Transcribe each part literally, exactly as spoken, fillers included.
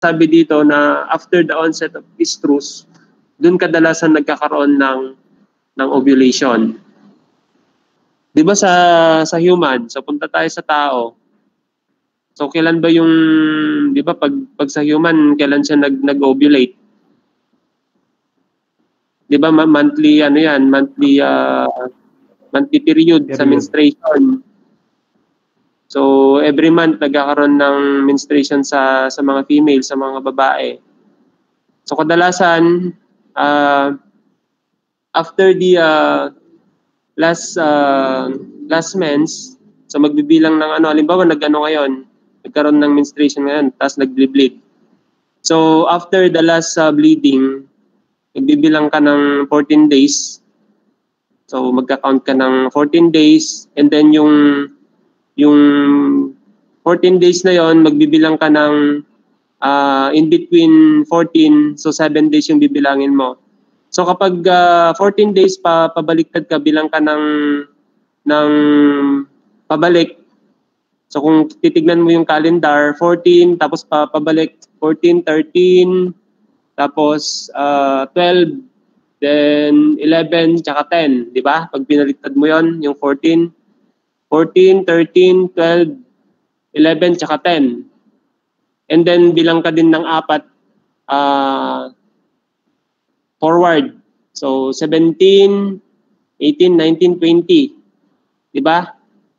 sabi dito na after the onset of estrus, dun kadalasan nagkakaroon ng ng ovulation. 'Di ba sa sa human, so punta tayo sa tao. So kailan ba yung 'di ba pag pag sa human kailan siya nag nag-ovulate? 'Di ba monthly ano 'yan, monthly uh, monthly period, period sa menstruation. So every month nagkakaroon ng menstruation sa sa mga female, sa mga babae. So kadalasan uh, after the uh, last uh, last mens, so magbibilang ng ano, halimbawa nag-ano ngayon, nagkaroon ng menstruation ngayon, tapos nag-bleed. So after the last uh, bleeding, magbibilang ka ng fourteen days. So magka-count ka ng fourteen days, and then yung yung fourteen days na yon, magbibilang ka ng uh, in between fourteen, so seven days yung bibilangin mo. So kapag uh, fourteen days pa pabaliktad ka, bilang ka ng ng pabalik. So kung titignan mo yung calendar, fourteen tapos pa pabalik fourteen, thirteen, tapos uh, twelve, then eleven, tsaka ten, di ba? Pag binaliktad mo yon, yung fourteen, fourteen, thirteen, twelve, eleven, tsaka ten. And then bilang ka din ng apat uh, forward. So seventeen, eighteen, nineteen, twenty. 'Di ba?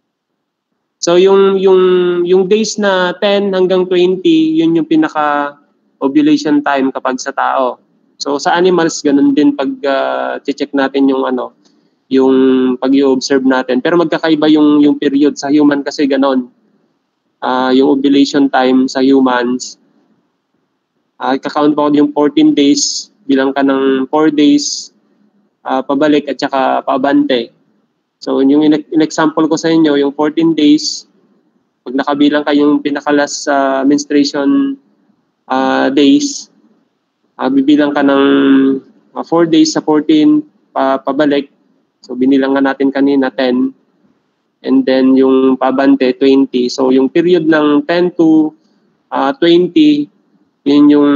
So yung yung yung days na ten hanggang twenty, yun yung pinaka ovulation time kapag sa tao. So sa animals ganun din pag uh, check natin yung ano, yung pag-i-observe natin. Pero magkakaiba yung yung period sa human kasi ganun. Uh, yung ovulation time sa humans, uh, i-count mo yung fourteen days, bilang ka ng four days uh, pabalik at saka paabante. So yung in-example ko sa inyo, yung fourteen days, pag nakabilang ka yung pinakalas uh, menstruation uh, days, uh, bibilang ka ng uh, four days sa fourteen pa, pabalik. So binilang nga natin kanina ten, and then yung pabante twenty. So yung period ng ten to twenty, yun yung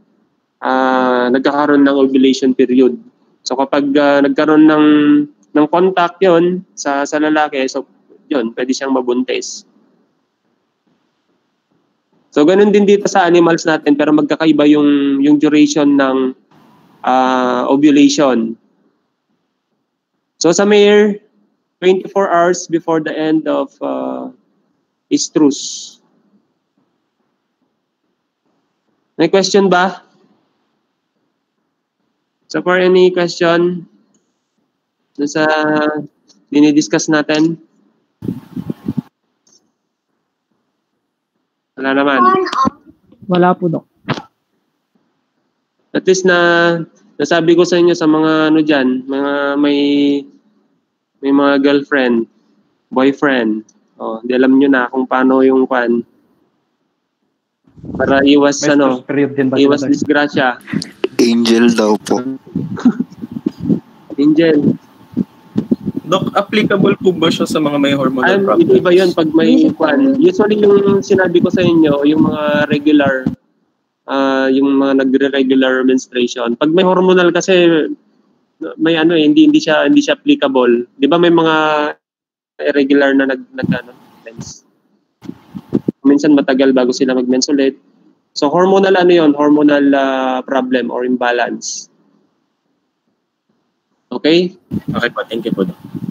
uh, nagkakaroon ng ovulation period. So kapag uh, nagkaroon ng ng contact yon sa sa lalaki, so yun, pwede siyang mabuntis. So ganun din dito sa animals natin, pero magkakaiba yung yung duration ng uh, ovulation. So sa male, twenty-four hours before the end of uh, estrus. May question ba? So for any question sa dinidiscuss natin? Wala naman. Wala po, Dok. At least na nasabi ko sa inyo sa mga ano dyan, mga may may mga girlfriend, boyfriend. Oh, di alam nyo na kung paano yung pan para iwas may ano, iwas disgrasya. Angel daw po. Angel. Dok, applicable po ba siya sa mga may hormonal Ay, problems? iba yun pag may kwan. Usually yung sinabi ko sa inyo, yung mga regular, uh, yung mga nagre-regular menstruation. Pag may hormonal kasi, may ano eh, hindi, hindi siya hindi siya applicable. Di ba may mga irregular na nag, nag ano, mens. Minsan matagal bago sila mag-mens ulit. So hormonal ano yun? Hormonal uh, problem or imbalance. Okay? Okay po, thank you po.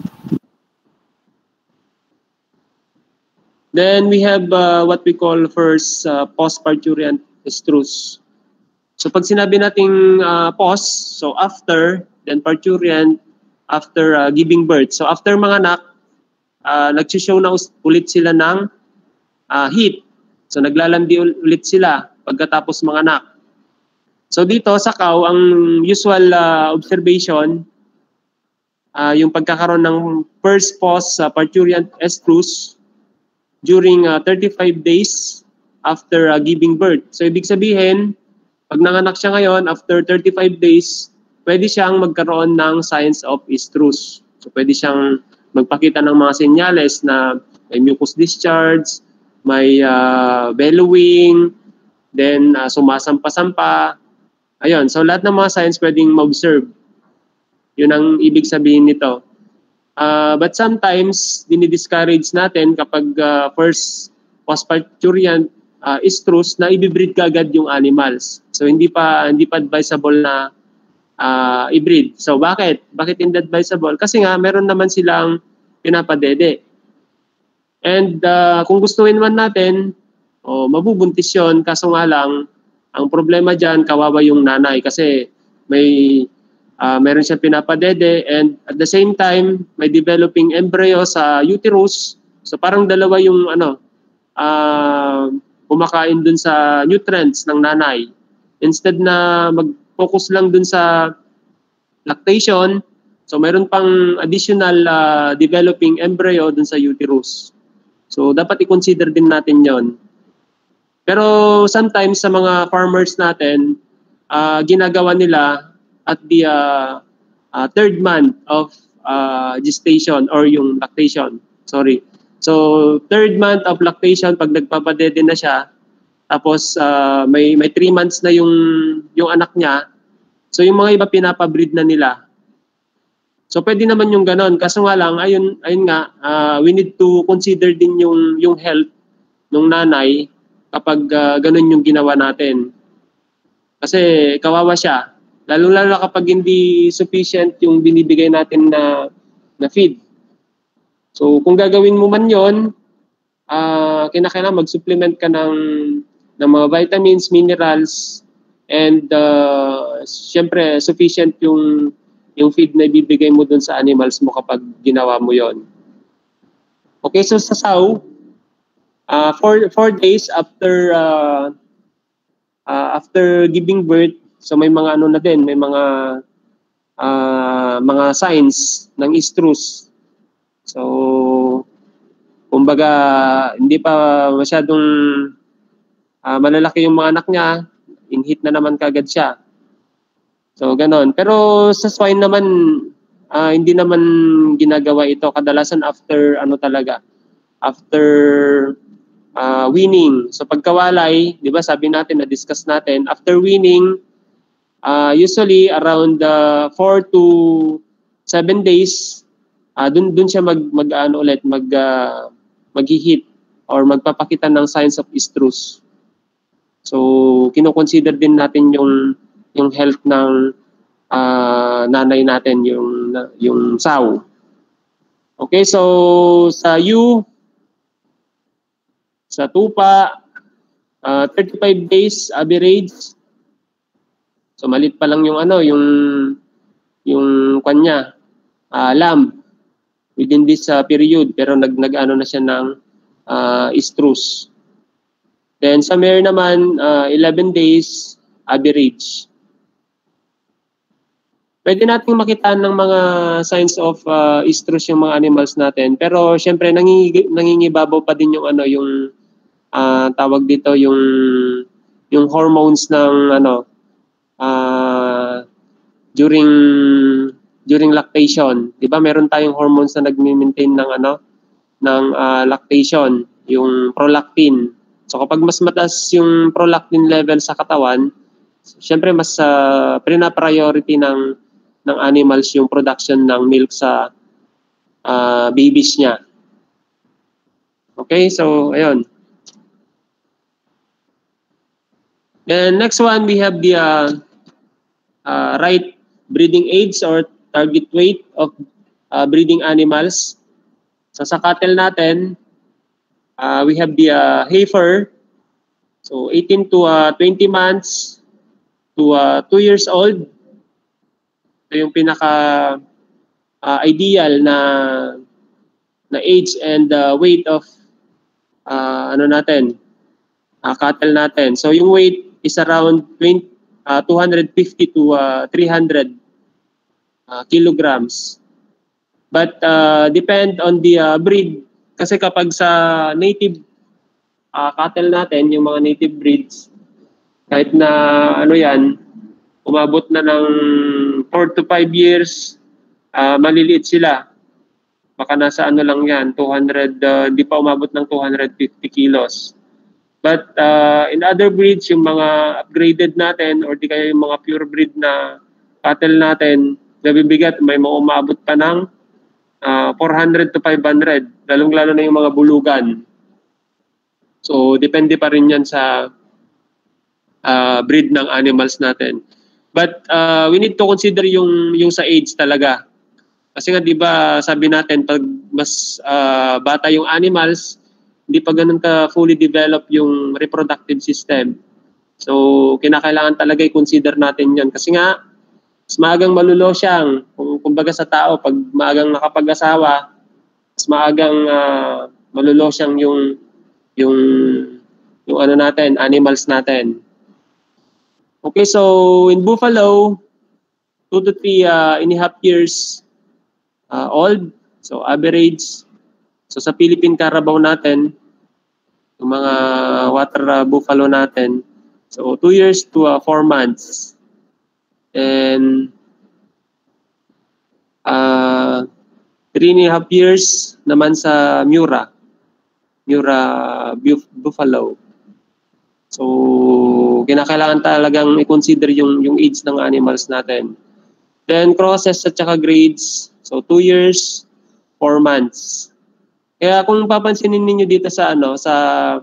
Then we have uh, what we call first uh, post-parturient estrus. So pag sinabi nating uh, post, so after, then parturient, after uh, giving birth. So after mga anak, uh, nagsishow na ulit sila ng uh, heat. So naglalandi ulit sila pagkatapos mga anak. So dito sa cow, ang usual uh, observation, Uh, yung pagkakaroon ng first post uh, parturient estrus during uh, thirty-five days after uh, giving birth. So ibig sabihin, pag nanganak siya ngayon, after thirty-five days, pwede siyang magkaroon ng signs of estrus. So pwede siyang magpakita ng mga senyales na may mucus discharge, may uh, bellowing, then uh, sumasampa-sampa. Ayun, so lahat ng mga signs pwedeng ma-observe. Yun ang ibig sabihin nito. Uh, but sometimes, dinidiscourage natin kapag uh, first post-parturient uh, estrus na i-breed ka agad yung animals. So hindi pa hindi pa advisable na uh, i-breed. So bakit? Bakit hindi advisable? Kasi nga meron naman silang pinapadede. And uh, kung gustuin man natin, oh, mabubuntis yun. Kaso nga lang, ang problema dyan, kawawa yung nanay kasi may uh, meron siyang pinapadede and at the same time, may developing embryo sa uterus. So parang dalawa yung ano, uh, kumakain dun sa nutrients ng nanay. Instead na mag-focus lang dun sa lactation, so meron pang additional uh, developing embryo dun sa uterus. So, dapat i-consider din natin yon. Pero sometimes sa mga farmers natin, uh, ginagawa nila at the uh, uh, third month of uh, gestation or yung lactation. Sorry. So, third month of lactation, pag nagpapadede na siya, tapos uh, may may three months na yung, yung anak niya, so yung mga iba pinapabreed na nila. So pwede naman yung ganon. Kaso nga lang, ayun, ayun nga, uh, we need to consider din yung, yung health ng nanay kapag uh, ganon yung ginawa natin. Kasi kawawa siya. Lalo-lalo kapag hindi sufficient yung binibigay natin na, na feed. So kung gagawin mo man yon, uh, kinakailangan mag-supplement ka ng, ng mga vitamins, minerals, and uh, syempre sufficient yung yung feed na ibibigay mo dun sa animals mo kapag ginawa mo yon. Okay, so sa sow, uh, four, four days after uh, uh, after giving birth, so may mga ano na din, may mga uh, mga signs ng estrus. So, kumbaga, hindi pa masyadong uh, malalaki yung mga anak niya, in-hit na naman kagad siya. So, ganon. Pero sa swine naman, uh, hindi naman ginagawa ito. Kadalasan after, ano talaga, after uh, weaning. So, pagkawalay, di ba, sabi natin, na-discuss natin, after weaning, uh, usually around uh, four to seven days, uh, dun, dun siya mag, mag ano ulit, mag, uh, mag-hit or magpapakita ng signs of estrus. So, kino-consider din natin yung yung health ng uh, nanay natin, yung yung sow. Okay, so sa ewe, sa tupa, uh, thirty-five days average. So malit pa lang yung ano, yung yung kanya, uh, lamb within this uh, period, pero nag nag-ano na siya ng uh, estrus. Then sa mare naman, uh, eleven days average. Pwede nating makita ng mga signs of uh, estrus yung mga animals natin, pero syempre nanging, nangingibabaw pa din yung ano, yung uh, tawag dito, yung yung hormones ng ano uh, during during lactation. 'Di ba? Meron tayong hormones na nagme-maintain ng ano ng uh, lactation, yung prolactin. So kapag mas mataas yung prolactin level sa katawan, syempre mas uh, prina-priority ng ng animals yung production ng milk sa uh, babies niya. Okay, so ayun. And next one, we have the uh, uh, right breeding age or target weight of uh, breeding animals. So sa cattle natin, uh, we have the uh, heifer. So eighteen to twenty months to uh, two years old. Ito yung pinaka uh, ideal na na age and uh, weight of uh, ano natin, uh, cattle natin. So yung weight is around twenty, uh, two hundred fifty to uh, three hundred uh, kilograms. But uh, depend on the uh, breed. Kasi kapag sa native uh, cattle natin, yung mga native breeds, kahit na ano yan, umabot na ng four to five years, uh, maliliit sila. Baka nasa ano lang yan, two hundred, uh, di pa umabot ng two hundred fifty kilos. But uh, in other breeds, yung mga upgraded natin or di kaya yung mga pure breed na cattle natin, nabibigat, may mga umabot pa ng uh, four hundred to five hundred, lalong-lalo na yung mga bulugan. So, depende pa rin yan sa uh, breed ng animals natin. But uh, we need to consider yung, yung sa age talaga. Kasi nga, di ba, sabi natin, pag mas uh, bata yung animals, hindi pa ganun ka fully develop yung reproductive system. So, kinakailangan talaga i-consider natin yan. Kasi nga, mas maagang malulosyang. Kung kumbaga sa tao, pag maagang nakapag-asawa, mas maagang uh, malulosyang yung, yung, yung ano natin, animals natin. Okay, so in buffalo, two to three uh, and a half years uh, old. So, average. So, sa Philippine Carabao natin, yung mga water uh, buffalo natin, so two years to uh, four months. And uh, three and a half years naman sa Mura. Mura Buf Buffalo. So, kinakailangan talagang i-consider yung, yung age ng animals natin. Then, crosses at saka grades. So, two years, four months. Kaya kung papansinin niyo dito sa ano sa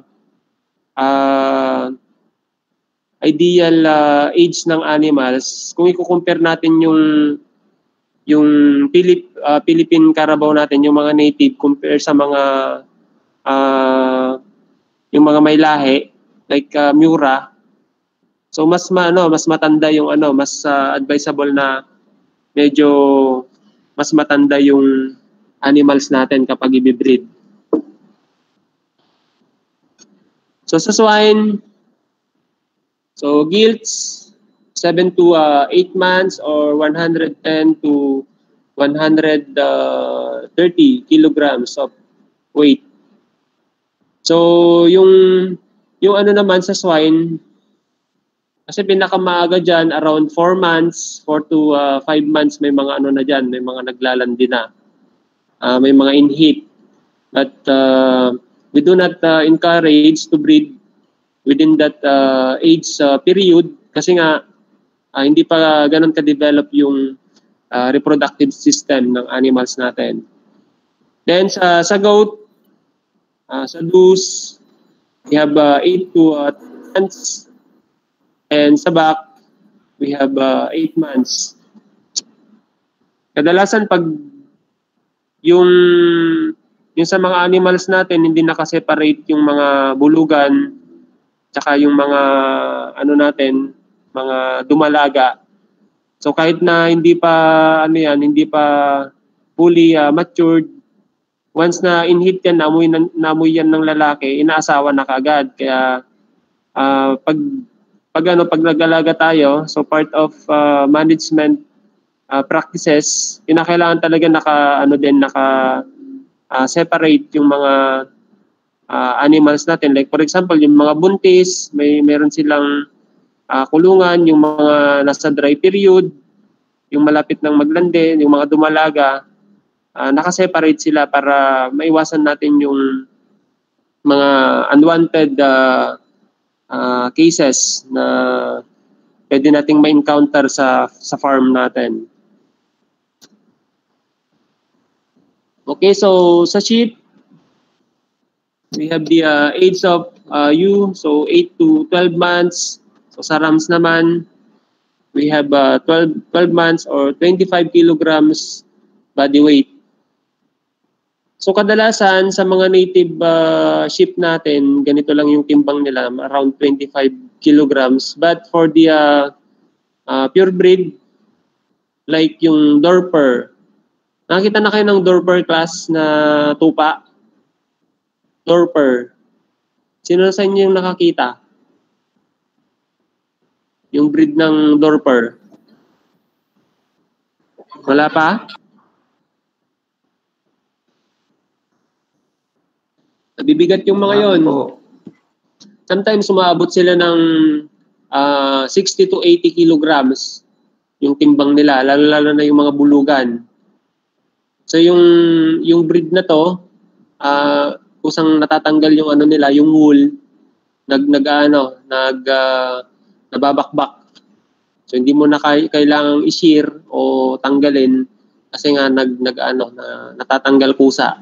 uh, ideal uh, age ng animals, kung i-compare natin yung yung Philip, uh, Philippine Carabao natin, yung mga native compare sa mga uh, yung mga may lahi like uh, Mura. So mas ma, ano, mas matanda yung ano, mas uh, advisable na medyo mas matanda yung animals natin kapag i-breed. So sa swine, so gilts, seven to eight months or one hundred ten to one hundred thirty kilograms of weight. So yung yung ano naman sa swine, kasi pinakamaaga dyan, around four months, four to five months, may mga ano na dyan, may mga naglalandi na. Uh, may mga in-heat. But uh, we do not uh, encourage to breed within that uh, age uh, period kasi nga uh, hindi pa ganun ka-develop yung uh, reproductive system ng animals natin. Then sa, sa goat, uh, sa goose, we have uh, eight to ten months. And sa back, we have uh, eight months. Kadalasan pag yung yung sa mga animals natin hindi naka-separate yung mga bulugan tsaka yung mga ano natin, mga dumalaga. So kahit na hindi pa ano yan, hindi pa fully uh, matured, once na in-heat yan, namoy, namoy yan ng lalaki, inaasawa na kaagad. Kaya uh, pag pag ano pag nag-alaga tayo, so part of uh, management uh, practices, kinakailangan talaga naka ano din naka uh, separate yung mga uh, animals natin. Like for example, yung mga buntis, may meron silang uh, kulungan, yung mga nasa dry period, yung malapit ng maglandi, yung mga dumalaga, uh, naka-separate sila para maiwasan natin yung mga unwanted uh, Uh, cases na pwede nating ma-encounter sa sa farm natin. Okay, so sa sheep, we have the uh, age of uh, ewe, so eight to twelve months. So sa rams naman, we have uh, twelve, twelve months or twenty-five kilograms body weight. So kadalasan sa mga native uh, sheep natin, ganito lang yung timbang nila, around twenty-five kilograms. But for the uh, uh, pure breed, like yung Dorper, nakita na kayo ng Dorper class na tupa? Dorper. Sino sa inyo yung nakakita? Yung breed ng Dorper? Wala pa? Nabibigat yung mga yon. Sometimes sumaabot sila ng uh, sixty to eighty kilograms yung timbang nila, lalo-lalo na yung mga bulugan. So yung yung breed na to, uh, kusang natatanggal yung ano nila, yung wool. nag nag ano, nag uh, nababakbak. So hindi mo na kay, kailangang i-shear o tanggalin kasi nga nag nag ano na natatanggal kusa.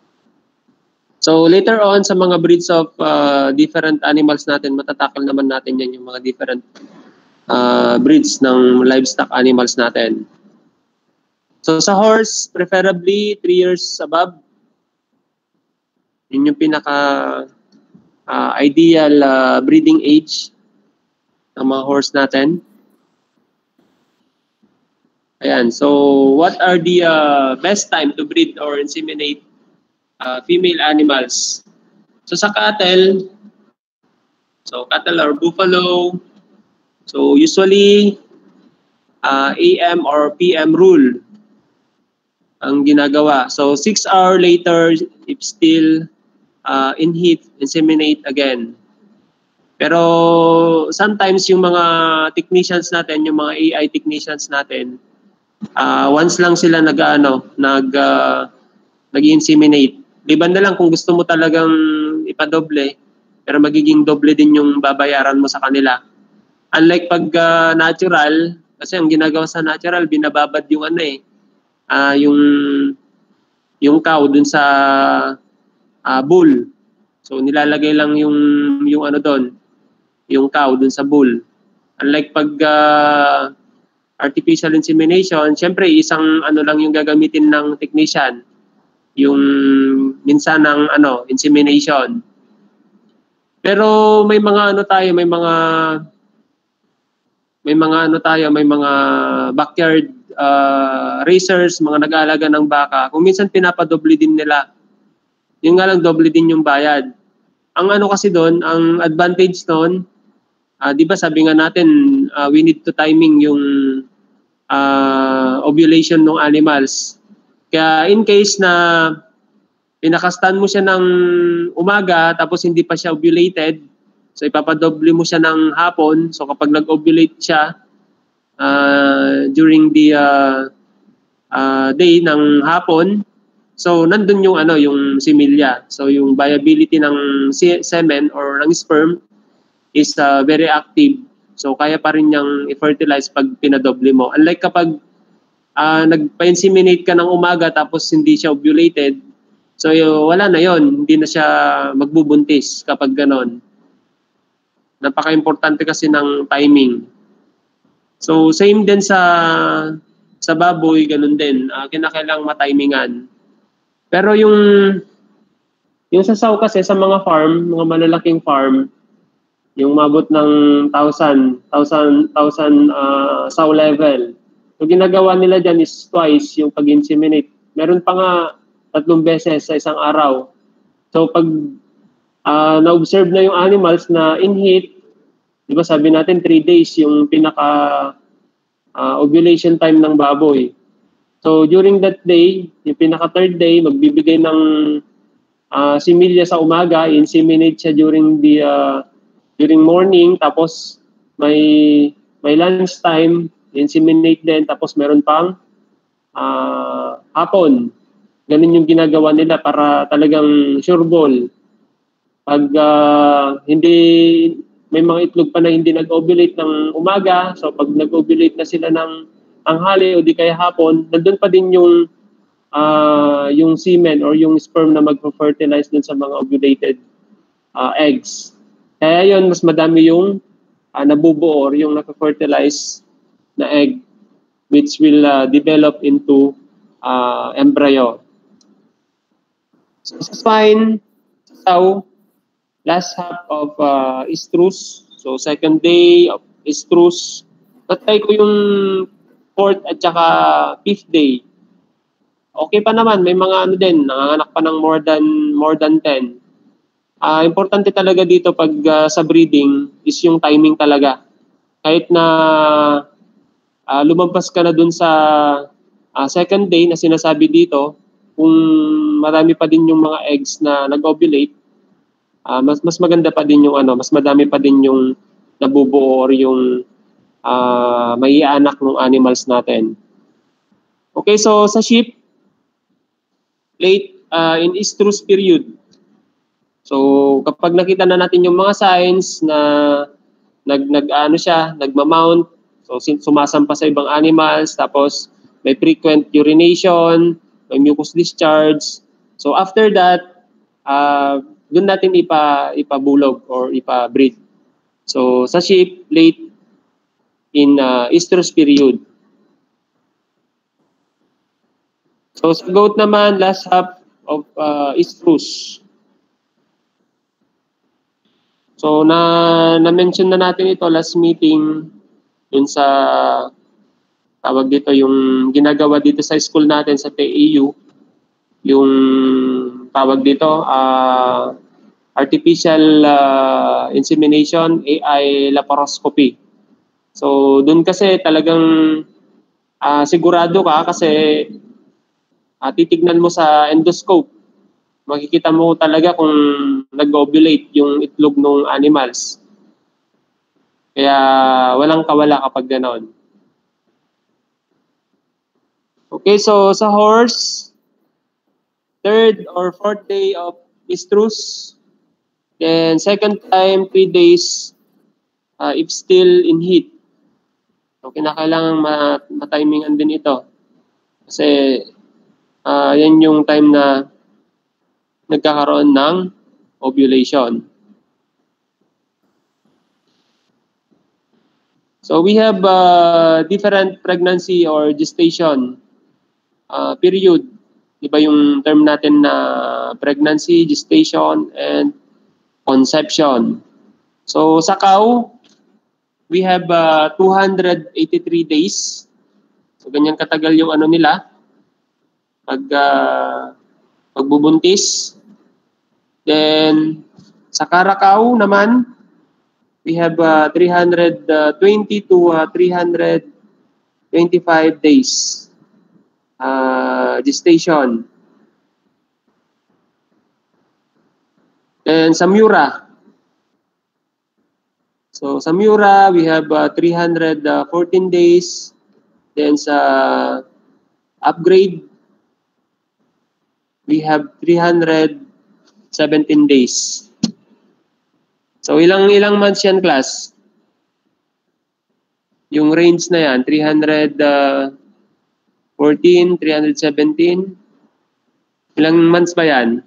So later on sa mga breeds of uh, different animals natin, matatakal naman natin yan yung mga different uh, breeds ng livestock animals natin. So sa horse, preferably three years above. Yun yung pinaka uh, ideal uh, breeding age ng mga horse natin. Ayan, so what are the uh, best time to breed or inseminate uh, female animals? So sa cattle, so cattle or buffalo, so usually uh, A M or P M rule ang ginagawa. So six hour later, if still uh, in heat, inseminate again. Pero sometimes yung mga technicians natin, yung mga A I technicians natin, uh, once lang sila nag-ano, nag uh, nag-inseminate. Liban na lang kung gusto mo talagang ipadoble, pero magiging doble din yung babayaran mo sa kanila. Unlike pag uh, natural, kasi ang ginagawa sa natural, binababad yung ano eh, uh, yung yung cow dun sa uh, bull. So nilalagay lang yung yung ano doon, yung cow dun sa bull. Unlike pag uh, artificial insemination, syempre isang ano lang yung gagamitin ng technician, yung minsan ng ano, insemination. Pero may mga ano tayo, may mga may mga ano tayo, may mga backyard uh, racers, mga nag-aalaga ng baka. Kung minsan pinapadoble din nila. Yung nga lang doble din yung bayad. Ang ano kasi doon, ang advantage doon, uh, 'di ba sabi nga natin, uh, we need to timing yung uh, ovulation ng animals. Kaya in case na pinakastan mo siya ng umaga tapos hindi pa siya ovulated, so ipapadoble mo siya ng hapon. So kapag nag-ovulate siya uh, during the uh, uh, day ng hapon, so nandun yung ano, yung similya. So yung viability ng semen or ng sperm is uh, very active. So kaya pa rin niyang i-fertilize pag pinadoble mo. Unlike kapag uh, nagpa-inseminate ka ng umaga tapos hindi siya ovulated, so yung, wala na yon, hindi na siya magbubuntis kapag ganon. Napaka-importante kasi ng timing. So same din sa sa baboy, ganun din. Uh, kinakailangang matimingan. Pero yung yung sasaw kasi sa mga farm, mga malalaking farm, yung mabot ng thousand, thousand, thousand uh, sow level. So ginagawa nila dyan is twice yung pag-inseminate. Meron pa nga tatlong beses sa isang araw. So pag uh, na-observe na yung animals na in heat, di ba sabi natin three days yung pinaka uh, ovulation time ng baboy. So during that day, yung pinaka third day, magbibigay ng uh, similya sa umaga, inseminate siya during the uh, during morning, tapos may may lunch time, inseminate din, tapos meron pang uh, hapon. Ganun yung ginagawa nila para talagang sure ball. Pag uh, hindi, may mga itlog pa na hindi nag-ovulate ng umaga, so pag nag-ovulate na sila ng tanghali o di kaya hapon, nandun pa din yung uh, yung semen or yung sperm na mag-fertilize dun sa mga ovulated uh, eggs. Kaya yun, mas madami yung uh, nabubuo or yung naka-fertilize na egg which will uh, develop into uh, embryo. So, spine, sow, last half of uh, estrus. So, second day of estrus. Natry ko yung fourth at saka fifth day. Okay pa naman, may mga ano din, nanganganak pa ng more than, more than ten. Uh, importante talaga dito pag uh, sa breeding is yung timing talaga. Kahit na uh, lumampas ka na dun sa uh, second day na sinasabi dito, kung marami pa din yung mga eggs na nag-ovulate, uh, mas mas maganda pa din yung ano, mas madami pa din yung nabubuo or yung uh, maianak ng animals natin. Okay, so sa sheep, late uh, in estrus period. So kapag nakita na natin yung mga signs na nag nag ano siya, nagma-mount, so sumasampa sa ibang animals, tapos may frequent urination, may mucus discharge. So after that, uh, doon natin ipa ipabulog or ipa-breed. So sa sheep, late in uh, estrus period. So sa goat naman, last half of uh, estrus. So na na-mention na natin ito last meeting yun sa tawag dito yung ginagawa dito sa school natin sa T A U, yung tawag dito uh, artificial uh, insemination, A I laparoscopy. So doon kasi talagang uh, sigurado ka kasi uh, titignan mo sa endoscope, makikita mo talaga kung nag-ovulate yung itlog ng animals. Kaya walang kawala kapag gano'n. Okay, so sa horse, third or fourth day of estrus. Then second time, three days uh, if still in heat. So kinakailangan ma-timingan din ito. Kasi uh, yan yung time na nagkakaroon ng ovulation. So we have uh, different pregnancy or gestation uh, period. Iba yung term natin na pregnancy, gestation, and conception. So sa cow, we have uh, two hundred eighty-three days. So ganyan katagal yung ano nila pag uh, pagbubuntis. Then sa Caracao naman, we have uh, three hundred twenty to uh, three hundred twenty-five days uh, gestation. And sa Miura, so sa Miura we have uh, three hundred fourteen days. Then sa upgrade, we have three hundred seventeen days. So ilang ilang months yan, class? Yung range na yan, three hundred fourteen, three hundred seventeen. Ilang months ba yan?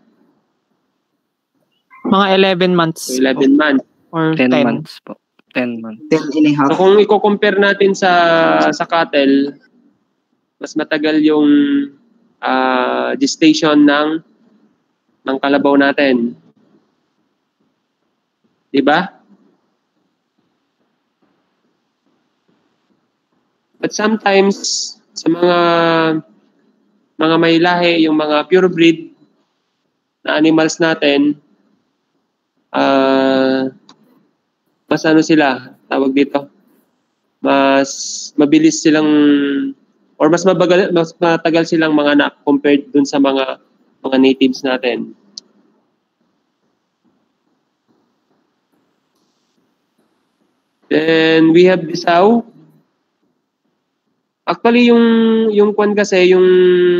Mga eleven months. So eleven months. Or ten, ten. months po. ten months. ten and a half. So kung i-compare natin sa sa cattle, mas matagal yung uh, gestation ng ng kalabaw natin. Diba? But sometimes sa mga mga may lahi, yung mga purebred na animals natin, uh, mas ano sila, tawag dito, mas mabilis silang or mas mabagal, mas matagal silang mga anak compared dun sa mga mga natives natin. Then we have Bisao. Actually yung yung kwan kasi yung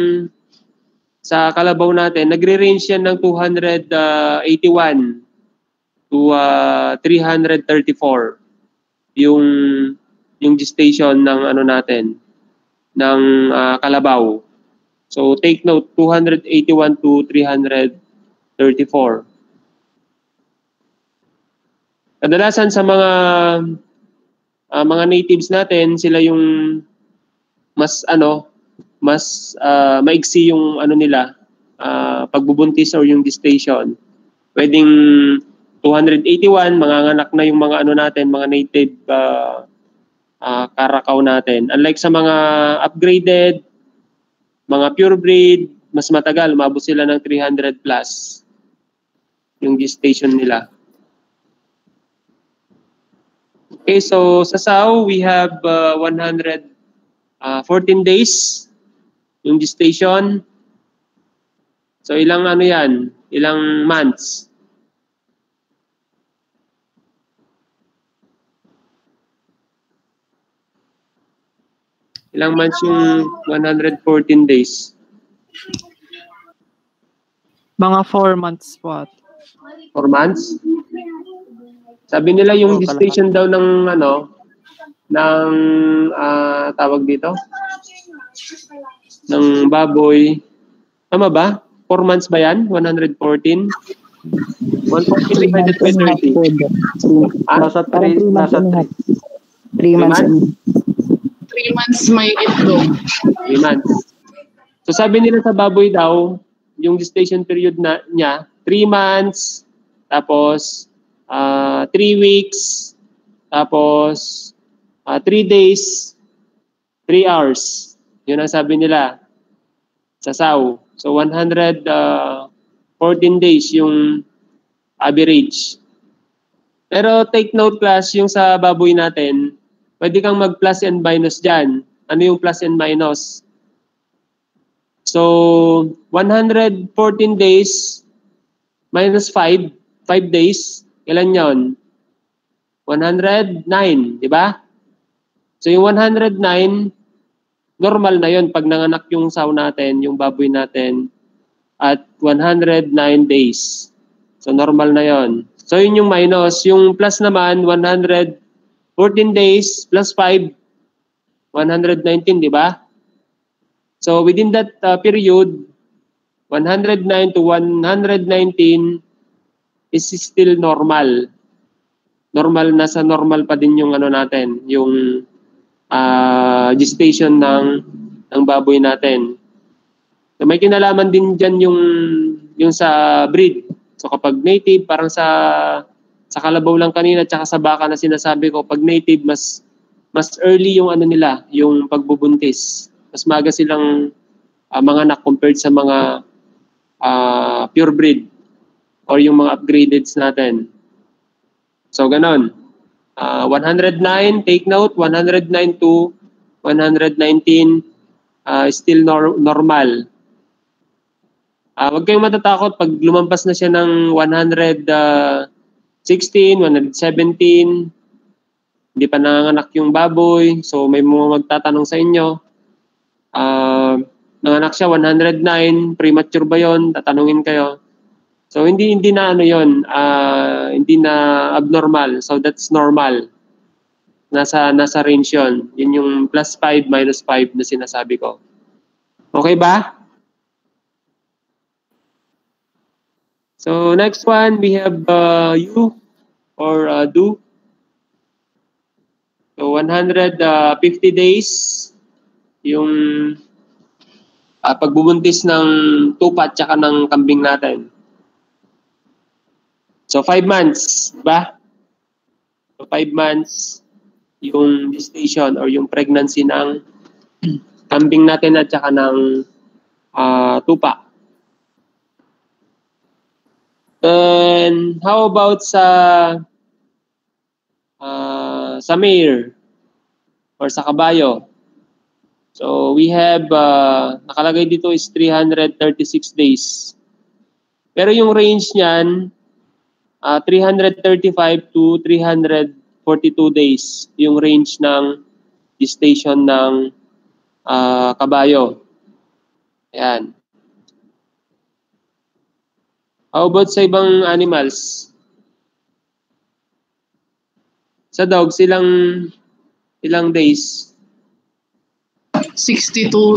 sa kalabaw natin, nagre-range yan ng two hundred eighty-one to uh, three hundred thirty-four yung yung gestation ng ano natin ng uh, kalabaw. So take note, two hundred eighty-one to three hundred thirty-four. Kadalasan sa mga uh, mga natives natin, sila yung mas ano, mas uh, maigsi yung ano nila, uh, pagbubuntis or yung gestation. Pwedeng two hundred eighty-one, manganganak na yung mga ano natin, mga native uh, uh, Caracao natin. Unlike sa mga upgraded, mga purebred, mas matagal, umabot sila ng three hundred plus yung gestation nila. Okay, so sa Sao, we have uh, one hundred fourteen days yung gestation. So ilang ano yan? Ilang months? Ilang months yung one hundred fourteen days? Mga four months po. four months. Sabi nila yung Oo, gestation daw ng ano, ng ah, tawag dito, ng baboy. Tama ba? four months ba yan? one hundred fourteen? one hundred fourteen divided by thirty. Ah, Nasa three, nasa three. Three months. and- Three months may itlog. three months. So sabi nila sa baboy daw, yung gestation period na niya, three months, tapos uh, three weeks, tapos uh, three days, three hours. Yun ang sabi nila sa S A W. So one hundred fourteen days yung average. Pero take note class, yung sa baboy natin, pwede kang mag-plus and minus dyan. Ano yung plus and minus? So, one hundred fourteen days minus five, five days, kailan yon? one hundred nine, di ba? So, yung one hundred nine, normal na yon pag nanganak yung sow natin, yung baboy natin, at one hundred nine days. So, normal na yon. So, yun yung minus. Yung plus naman, one hundred fourteen days plus five, one hundred nineteen, di ba? So, within that uh, period, one hundred nine to one hundred nineteen is still normal. Normal, nasa normal pa din yung ano natin, yung uh, gestation ng, ng baboy natin. So, may kinalaman din dyan yung, yung sa breed. So, kapag native, parang sa sa kalabaw lang kanina, tsaka sa baka na sinasabi ko, pag native, mas mas early yung ano nila, yung pagbubuntis. Mas maga silang uh, mga anak compared sa mga uh, pure breed or yung mga upgraded natin. So, ganon. Uh, one hundred nine, take note, one hundred nine to one hundred nineteen uh, is still nor- normal. Uh, huwag kayong matatakot pag lumampas na siya ng one hundred sixteen, one hundred seventeen, hindi pa nanganganak yung baboy. So, may mga magtatanong sa inyo, uh, nanganak siya one hundred nine, premature ba yon? Tatanungin kayo. So, hindi hindi na ano yon, uh, hindi na abnormal. So, that's normal. Nasa, nasa range yon. Yun yung plus five, minus five na sinasabi ko. Okay ba? So, next one, we have uh, you or uh, do. So, one hundred fifty days yung uh, pagbubuntis ng tupa at saka ng kambing natin. So, five months, ba? So, five months yung gestation or yung pregnancy ng kambing natin at saka ng uh, tupa. And how about sa uh, sa mare or sa kabayo? So we have uh, nakalagay dito is three hundred thirty-six days. Pero yung range niyan uh, three hundred thirty-five to three hundred forty-two days yung range ng gestation ng uh, kabayo. Ayan. How about sa ibang animals? Sa dog, silang ilang days? sixty-two.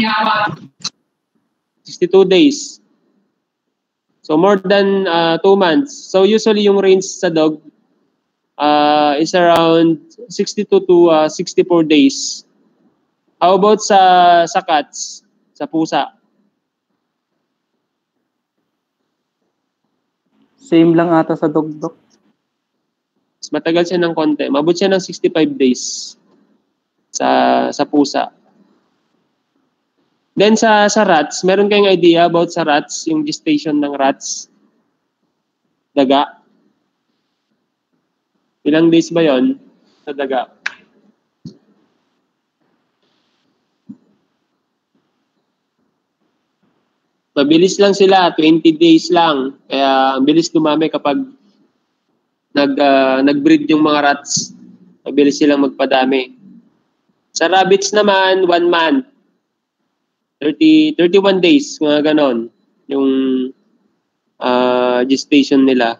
sixty-two days. So more than uh, two months. So usually yung range sa dog uh, is around sixty-two to uh, sixty-four days. How about sa sa cats, sa pusa? Same lang ata sa dog-dog. Mas matagal siya ng konti. Mabot siya ng sixty-five days sa sa pusa. Then sa sa rats, meron kayong idea about sa rats, yung gestation ng rats? Daga. Ilang days ba yon sa daga? Mabilis lang sila, twenty days lang. Kaya ang bilis dumami kapag nag uh, nag-breed yung mga rats. Mabilis silang magpadami. Sa rabbits naman, one month. thirty, thirty-one days, mga ganon. Yung uh, gestation nila.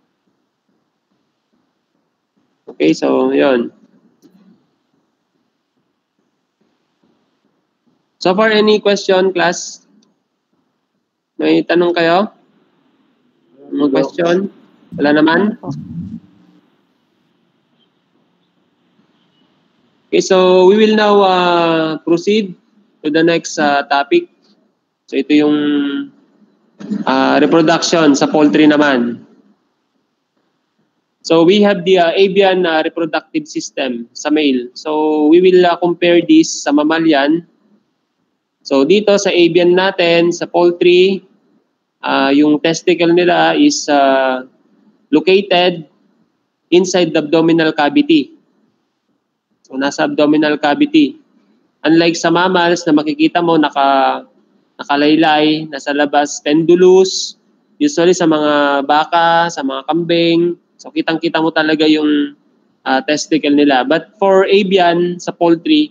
Okay, so yun. So far, any question, class? May tanong kayo? May question? Wala naman? Okay, so we will now uh, proceed to the next uh, topic. So ito yung uh, reproduction sa poultry naman. So we have the uh, avian uh, reproductive system sa male. So we will uh, compare this sa mammalian. So dito sa avian natin, sa poultry, uh, yung testicle nila is uh, located inside the abdominal cavity. So nasa abdominal cavity. Unlike sa mammals na makikita mo naka nakalaylay, nasa labas, pendulous, usually sa mga baka, sa mga kambing. So kitang-kita mo talaga yung uh, testicle nila. But for avian, sa poultry,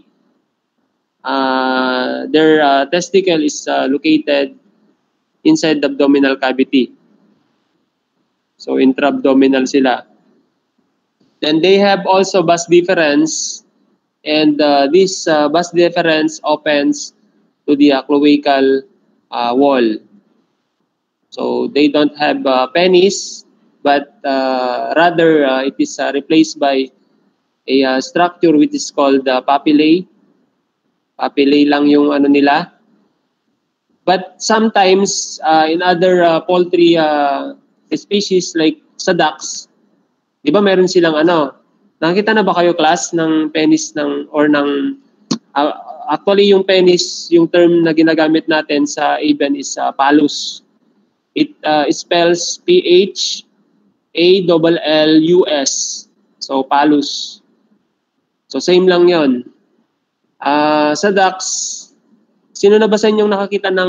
uh, their uh, testicle is uh, located inside the abdominal cavity. So intra-abdominal sila. Then they have also vas deferens, and uh, this uh, vas deferens opens to the uh, cloacal uh, wall. So they don't have uh, penis, but uh, rather uh, it is uh, replaced by a uh, structure which is called uh, papillae. Papillae lang yung ano nila. But sometimes uh, in other uh, poultry uh, species like sa ducks, di ba meron silang ano, nakita na ba kayo class ng penis ng or ng uh, actually yung penis, yung term na ginagamit natin sa avian is uh, phallus. It uh, spells P H A L L U S. So phallus. So same lang 'yon. Uh, sa ducks, sino na ba sa inyong nakakita ng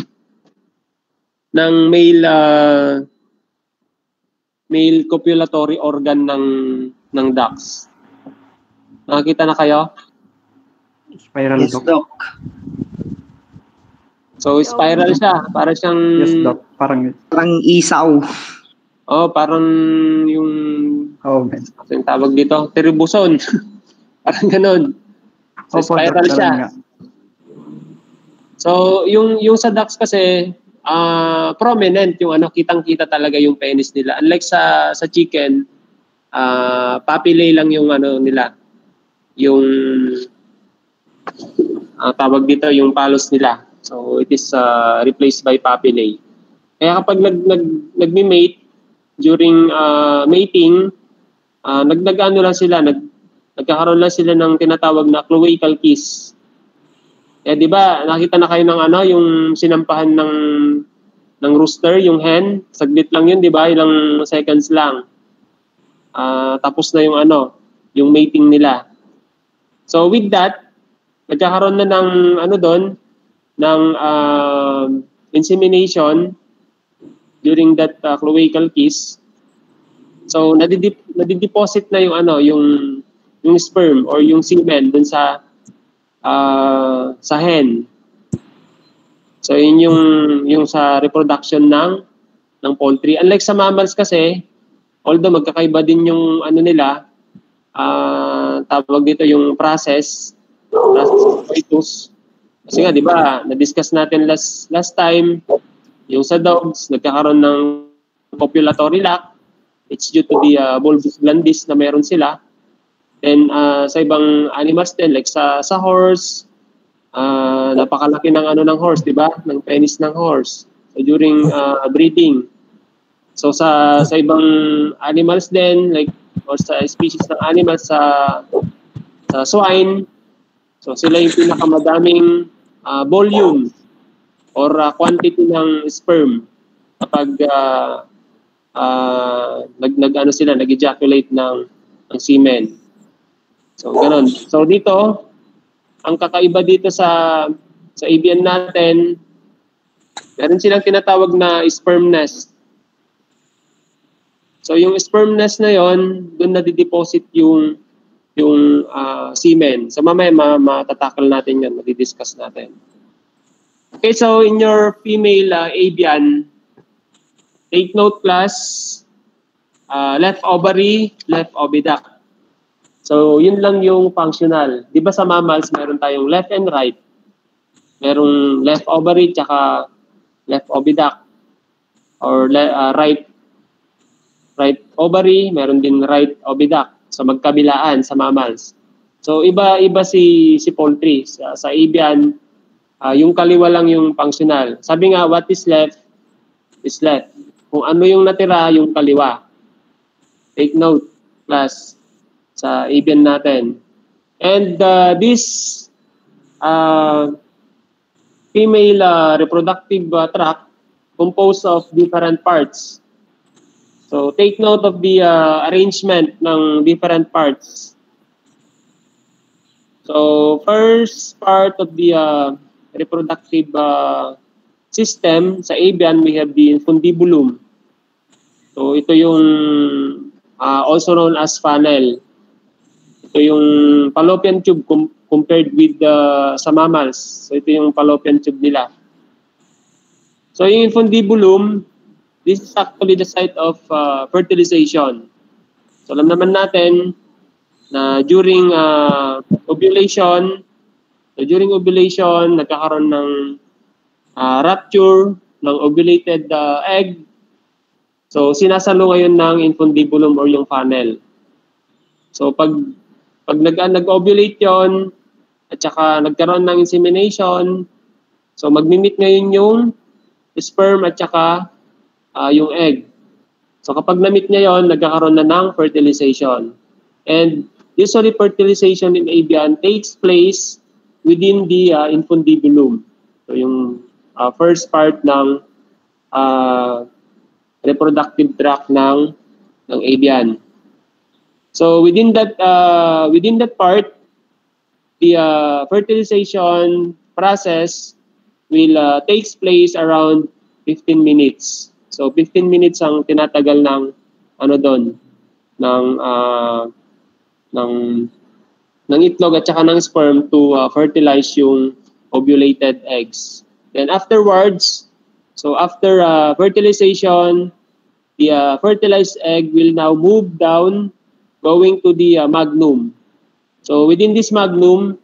ng male uh, male copulatory organ ng ng ducks? Nakakita na kayo? Spiral, Yes, Doc. Doc. So spiral siya, para siyang Yes, Doc. Parang, Parang isaw. oh, parang yung oh, man. ano yung tawag dito, tribuson. Parang ganoon. So Opo, spiral Doc, siya. talaga. So yung yung sa ducks kasi uh, prominent yung ano, kitang-kita talaga yung penis nila. Unlike sa sa chicken, uh, papillae lang yung ano nila. Yung uh, tawag dito yung phallus nila. So it is uh, replaced by papillae. Kaya kapag nag nag nagme-mate during uh, mating, uh, nag nag-ano lang sila, nag nagkakaroon lang sila ng tinatawag na cloacal kiss. Eh di ba, nakita na kayo ng ano, yung sinampahan ng ng rooster, yung hen, saglit lang yun, di ba? Ilang seconds lang. Uh, tapos na yung ano, yung mating nila. So with that, nagkakaroon na ng ano doon, ng uh, insemination during that uh, cloacal kiss. So nadidip, nadideposit na yung ano, yung yung sperm or yung semen dun sa uh, sa hen. So yun yung yung sa reproduction ng ng poultry. Unlike sa mammals kasi, although magkakaiba din yung ano nila, uh, tawag dito yung process, process coitus. Kasi nga, di ba, na-discuss natin last last time, yung sa dogs, nagkakaroon ng copulatory lack. It's due to the uh, bulbus glandis na meron sila. Then uh, sa ibang animals din, like sa sa horse, uh, napakalaki ng ano ng horse, di ba? Ng penis ng horse. So during uh, breeding. So sa sa ibang animals din, like or sa species ng animals sa sa swine, so sila yung pinakamadaming uh, volume or uh, quantity ng sperm kapag uh, uh, nag nag ano sila, nag-ejaculate ng ng semen. So ganoon. So dito, ang kakaiba dito sa sa avian natin, meron silang tinatawag na sperm nest. So yung sperm nest na yon, doon nadideposit yung yung uh, semen. So mamaya ma matatakal natin yan, madidiscuss natin. Okay, so in your female uh, avian, take note class, uh, left ovary, left oviduct. So, yun lang yung functional. Di ba sa mammals, meron tayong left and right. Merong left ovary, tsaka left oviduct. Or le- uh, right right ovary, meron din right oviduct. So, magkabilaan sa mammals. So, iba-iba si, si poultry. Sa, sa avian, uh, yung kaliwa lang yung functional. Sabi nga, what is left is left. Kung ano yung natira, yung kaliwa. Take note, class, sa avian natin. And uh, this uh, female uh, reproductive uh, tract composed of different parts. So take note of the uh, arrangement ng different parts. So first part of the uh, reproductive uh, system sa avian, we have the infundibulum. So ito yung uh, also known as funnel. Ito yung fallopian tube com- compared with the uh, sa mammals. So ito yung fallopian tube nila. So yung infundibulum, this is actually the site of uh, fertilization. So alam naman natin na during uh, ovulation, so during ovulation, nagkakaroon ng uh, rupture ng ovulated uh, egg. So sinasalo ngayon ng infundibulum or yung funnel. So pag pag nag nag-ovulate 'yon at saka nagkaroon ng insemination, so magmi-meet ngayon yung sperm at saka uh, yung egg. So kapag na-meet niya 'yon, nagkakaroon na ng fertilization. And usually fertilization in avian takes place within the uh, infundibulum. So yung uh, first part ng uh, reproductive tract ng ng avian. So within that uh, within that part, the uh, fertilization process will uh, takes place around fifteen minutes. So fifteen minutes ang tinatagal ng ano doon ng uh, ng ng itlog at saka ng sperm to uh, fertilize yung ovulated eggs. Then afterwards, so after uh, fertilization, the uh, fertilized egg will now move down going to the uh, magnum. So within this magnum,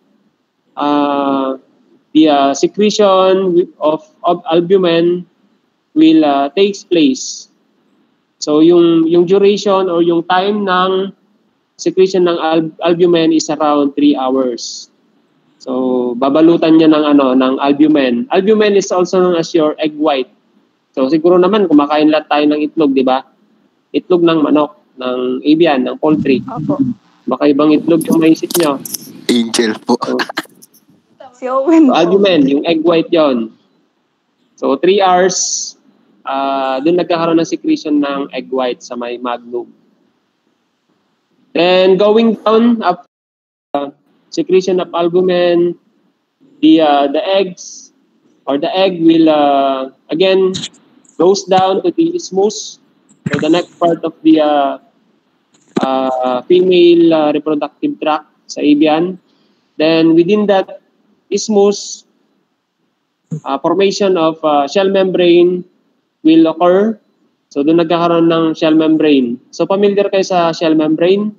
uh, the uh, secretion of, of albumin will uh, takes place. So yung yung duration or yung time ng secretion ng al- albumin is around three hours. So babalutan niya ng ano ng albumin. Albumin is also known as your egg white. So siguro naman kumakain lahat tayo ng itlog, di ba? Itlog ng manok, ng avian, ng poultry. Opo. Baka ibang itlog yung maisip nyo. Angel po. So, Si Owen so po. albumin, yung egg white yon. So three hours, uh, doon nagkakaroon ng secretion ng egg white sa may magnum. Then going down up uh, secretion of albumin, the uh, the eggs or the egg will uh, again goes down to the isthmus, so the next part of the uh, uh, female uh, reproductive tract sa avian. Then within that isthmus, uh, formation of uh, shell membrane will occur. So doon nagkakaroon ng shell membrane. So familiar kayo sa shell membrane?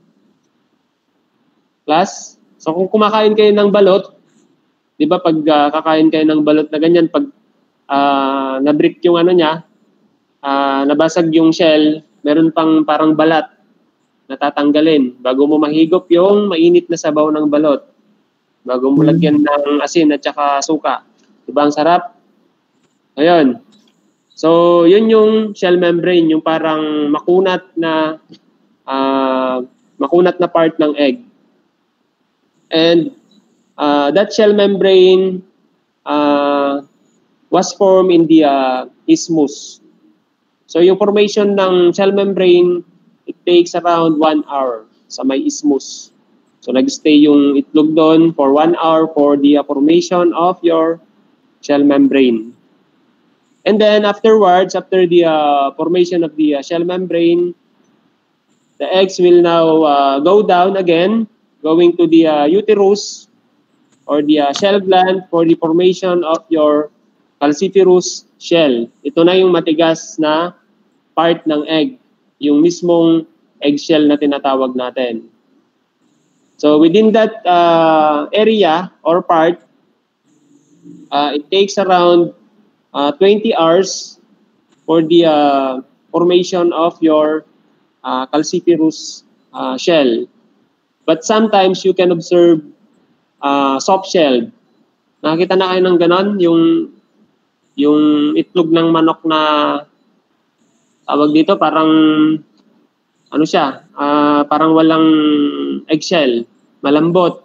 Class? So kung kumakain kayo ng balot, di ba pag uh, kakain kayo ng balot na ganyan, pag uh, na-break yung ano niya, uh, nabasag yung shell, meron pang parang balat na tatanggalin bago mo mahigop yung mainit na sabaw ng balot. Bago mo lagyan ng asin at saka suka. Di ba ang sarap? Ayun. So, yun yung shell membrane, yung parang makunat na uh, makunat na part ng egg. And uh, that shell membrane uh, was formed in the uh, isthmus. So yung formation ng shell membrane, it takes around one hour sa may isthmus. So nag-stay yung itlog doon for one hour for the uh, formation of your shell membrane. And then afterwards, after the uh, formation of the uh, shell membrane, the eggs will now uh, go down again, going to the uh, uterus or the uh, shell gland for the formation of your calciferous shell. Ito na yung matigas na part ng egg, yung mismong eggshell na tinatawag natin. So within that uh, area or part, uh, it takes around uh, twenty hours for the uh, formation of your uh, calciferous uh, shell. But sometimes you can observe uh, soft shell. Nakakita na kayo ng ganon? Yung, yung itlog ng manok na tawag dito, parang ano siya, uh, parang walang eggshell, malambot.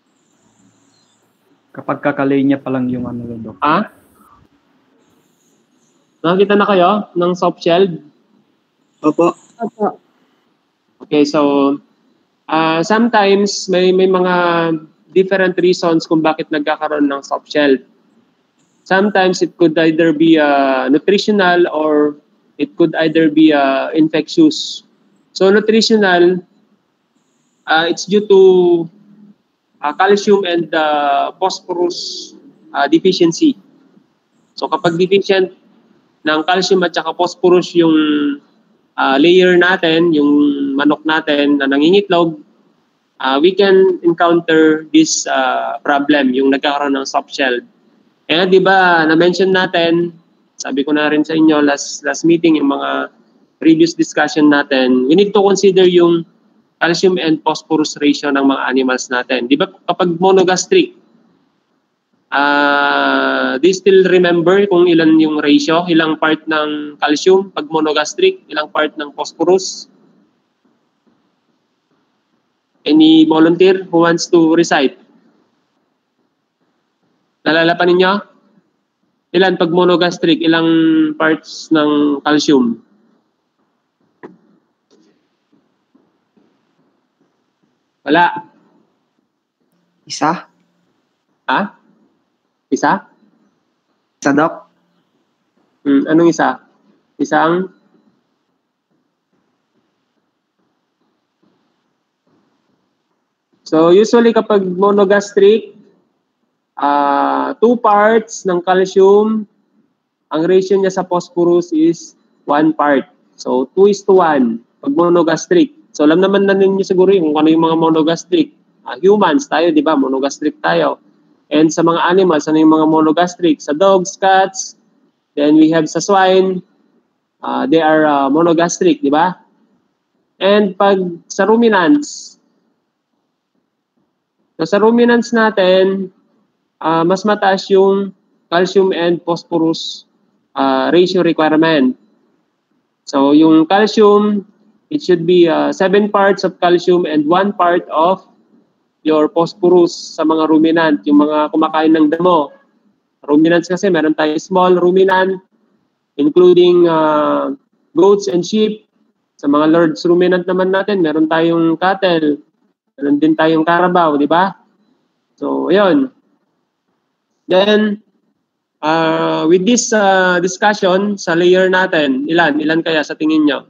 Kapag kakalay niya pa lang yung ano, Dok. Ah? Nakakita na kayo ng soft shell? Opo. Opo. Okay, so uh, sometimes may may mga different reasons kung bakit nagkakaroon ng soft shell. Sometimes it could either be uh, nutritional or it could either be uh, infectious. So nutritional, uh, it's due to uh, calcium and uh, phosphorus uh, deficiency. So kapag deficient ng calcium at saka phosphorus yung uh, layer natin, yung manok natin na nangingitlog, uh, we can encounter this uh, problem, yung nagkakaroon ng soft shell. Eh, di ba, na-mention natin, sabi ko na rin sa inyo last, last meeting, yung mga previous discussion natin, we need to consider yung calcium and phosphorus ratio ng mga animals natin. Di ba, kapag monogastric, uh, do you still remember kung ilan yung ratio, ilang part ng calcium pag monogastric, ilang part ng phosphorus? Any volunteer who wants to recite? Nalala pa ninyo? Ilan pag monogastric, ilang parts ng calcium? Wala. Isa? Ha? Isa? Isa, Doc? Hmm, anong isa? Isang? So usually kapag monogastric, uh, two parts ng calcium, ang ratio niya sa phosphorus is one part. So two is to one pag monogastric. So alam naman na ninyo siguro yung kung ano yung mga monogastric. Uh, humans tayo, di ba? Monogastric tayo. And sa mga animals, ano yung mga monogastric? Sa dogs, cats, then we have sa swine, uh, they are uh, monogastric, di ba? And pag sa ruminants, so sa ruminants natin, uh, mas mataas yung calcium and phosphorus uh, ratio requirement. So yung calcium, it should be uh, seven parts of calcium and one part of your phosphorus sa mga ruminant, yung mga kumakain ng damo. Ruminants kasi meron tayong small ruminant, including uh, goats and sheep. Sa mga large ruminant naman natin, meron tayong cattle, meron din tayong carabao, di ba? So, ayun. Then, uh, with this uh, discussion sa layer natin, ilan? Ilan kaya sa tingin nyo?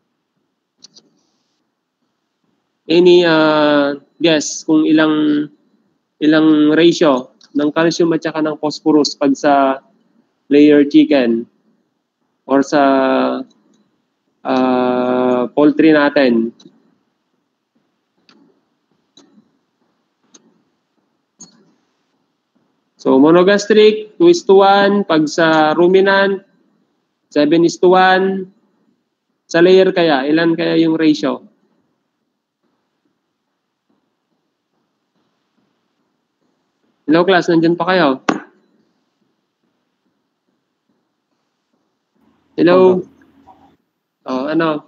Any uh, guess kung ilang ilang ratio ng calcium at saka ng phosphorus pag sa layer chicken or sa uh, poultry natin? So monogastric, two is to one. Pag sa ruminant, seven is to one. Sa layer kaya, ilan kaya yung ratio? Hello class, nandyan pa kayo? Hello? Oh, ano?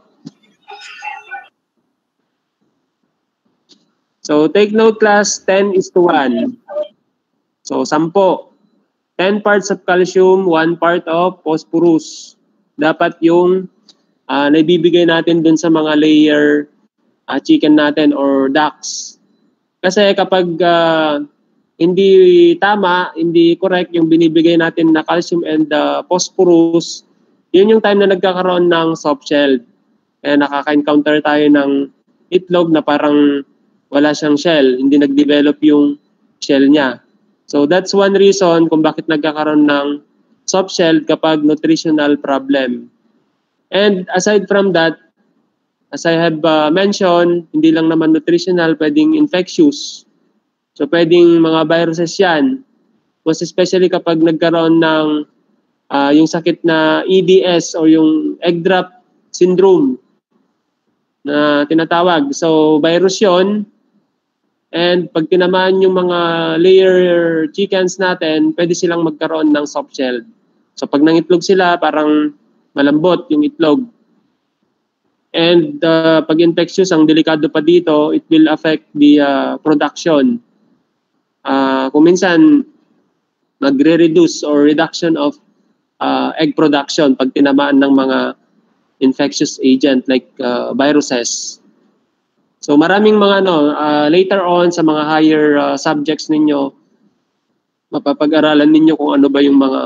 So take note class, ten is to one. So sampo. ten parts of calcium, one part of phosphorus. Dapat yung uh, naibibigay natin dun sa mga layer uh, chicken natin or ducks. Kasi kapag uh, hindi tama, hindi correct yung binibigay natin na calcium and uh, phosphorus, yun yung time na nagkakaroon ng soft shell. Kaya nakaka-encounter tayo ng itlog na parang wala siyang shell, hindi nag-develop yung shell niya. So that's one reason kung bakit nagkakaroon ng soft shell kapag nutritional problem. And aside from that, as I have uh, mentioned, hindi lang naman nutritional, pwedeng infectious. So pwedeng mga viruses yan. Most especially kapag nagkaroon ng uh, yung sakit na E D S o yung egg drop syndrome na tinatawag. So virus yon. And pag tinamaan yung mga layer chickens natin, pwede silang magkaroon ng soft shell. So pag nangitlog sila, parang malambot yung itlog. And uh, pag infectious, ang delikado pa dito, it will affect the uh, production. Uh, kung minsan, magre-reduce or reduction of uh, egg production pag tinamaan ng mga infectious agent like uh, viruses. So maraming mga ano, uh, later on sa mga higher uh, subjects ninyo, mapapag-aralan ninyo kung ano ba yung mga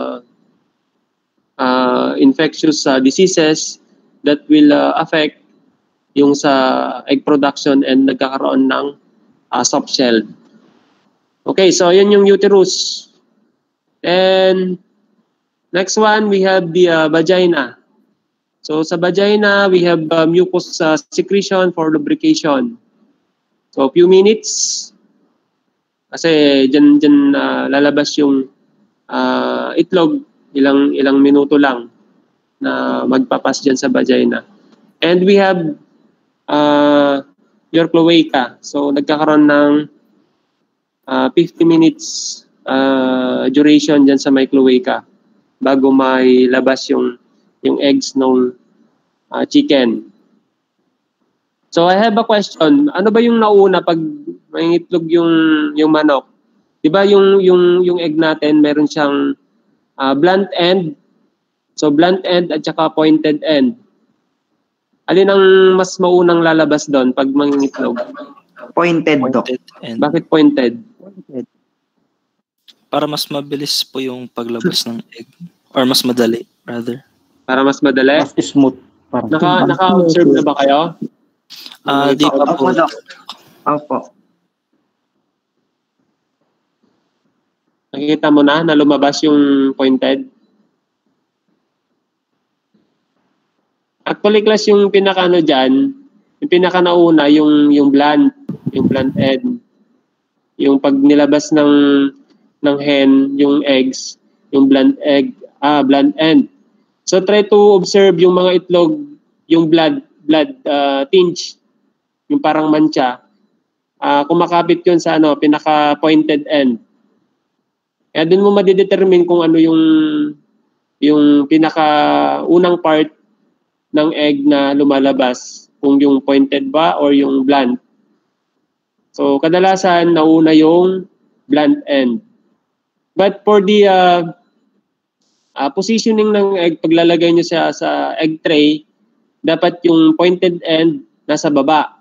uh, infectious uh, diseases that will uh, affect yung sa egg production and nagkakaroon ng uh, soft shell. Okay, so yun yung uterus. And next one, we have the uh, vagina. So sa vagina, we have uh, mucus uh, secretion for lubrication. So a few minutes, kasi dyan, dyan uh, lalabas yung uh, itlog, ilang, ilang minuto lang na magpapas dyan sa vagina. And we have uh, your cloaca. So nagkakaroon ng uh, fifty minutes uh, duration dyan sa may cloaca bago may labas yung yung eggs ng uh, chicken. So I have a question. Ano ba yung nauna pag may itlog yung yung manok? 'Di ba yung yung yung egg natin meron siyang uh, blunt end. So blunt end at saka pointed end. Alin ang mas maunang lalabas doon pag mangingitlog? Pointed, Doc. Pointed end. Bakit pointed? Para mas mabilis po yung paglabas ng egg. Or mas madali, rather. Para mas madali? Mas smooth. Parang. Naka, naka-observe na ba kayo? Ah, di pa po. Opo, Doc. Opo. Nakikita mo na na lumabas yung pointed? Actually, class, yung pinaka-ano dyan, yung pinaka-nauna, yung, yung blunt, yung blunt end. Yung pag nilabas ng, ng hen, yung eggs, yung blunt egg, ah, blunt end. So, try to observe yung mga itlog, yung blood, blood uh, tinge, yung parang mancha. Uh, kumakapit yun sa ano, pinaka-pointed end. Kaya dun mo madidetermine kung ano yung, yung pinaka-unang part ng egg na lumalabas, kung yung pointed ba or yung blunt. So kadalasan nauna yung blunt end. But for the uh, uh, positioning ng egg, paglalagay nyo siya sa egg tray, dapat yung pointed end nasa baba.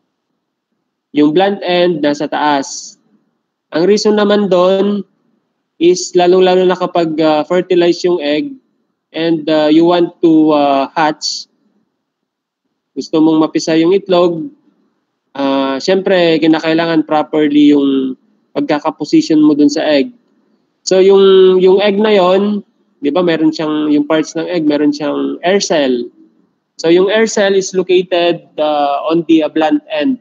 Yung blunt end nasa taas. Ang reason naman doon is lalong-lalo na kapag uh, fertilize yung egg, and uh, you want to uh, hatch, gusto mong mapisa yung itlog, uh, syempre, kinakailangan properly yung pagkakaposition mo dun sa egg. So, yung, yung egg na yon, di ba, meron siyang, yung parts ng egg, meron siyang air cell. So, yung air cell is located uh, on the uh, blunt end.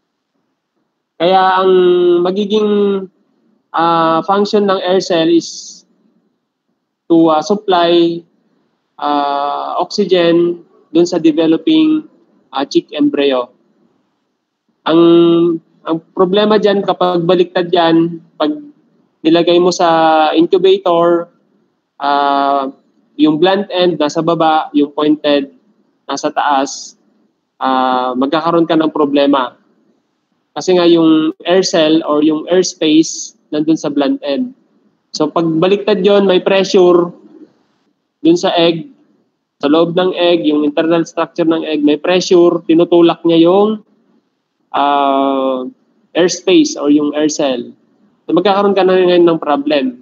Kaya, ang magiging uh, function ng air cell is to uh, supply Uh, oxygen dun sa developing uh, chick embryo. Ang ang problema diyan kapag baliktad yan, pag nilagay mo sa incubator, uh, yung blunt end nasa baba, yung pointed nasa taas, uh, magkakaroon ka ng problema. Kasi nga yung air cell or yung air space nandun sa blunt end. So pag baliktad yon, may pressure dun sa egg, sa loob ng egg, yung internal structure ng egg, may pressure, tinutulak niya yung uh, air space or yung air cell. So magkakaroon ka na ngayon ng problem.